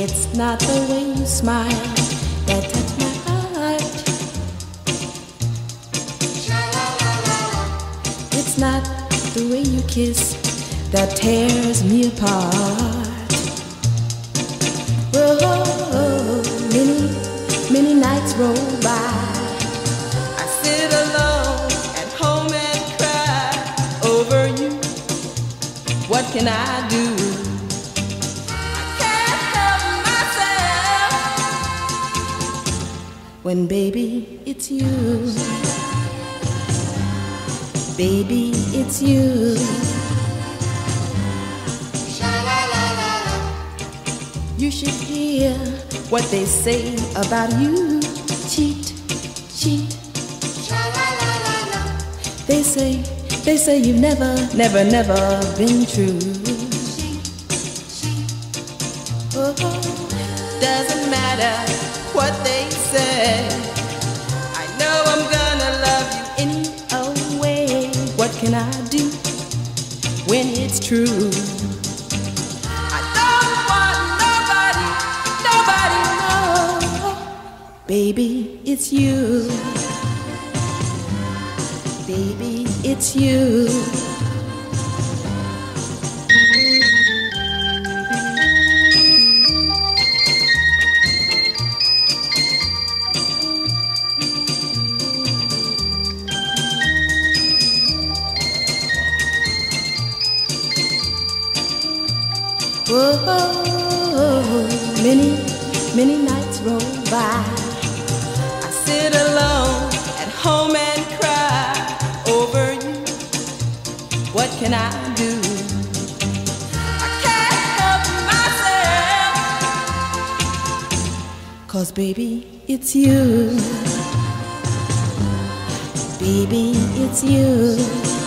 It's not the way you smile that touched my heart. It's not the way you kiss that tears me apart. Oh, many nights roll by. I sit alone at home and cry over you. What can I do? I can't help myself when baby it's you. Baby it's you. You should hear what they say about you. Cheat, cheat. They say you've never been true. Oh, doesn't matter what they say. I know I'm gonna love you anyway. What can I do when it's true? Baby, it's you. Baby, it's you. Oh, many nights roll by. Sit alone at home and cry over you. What can I do? I can't help myself. 'Cause baby, it's you. Baby, it's you.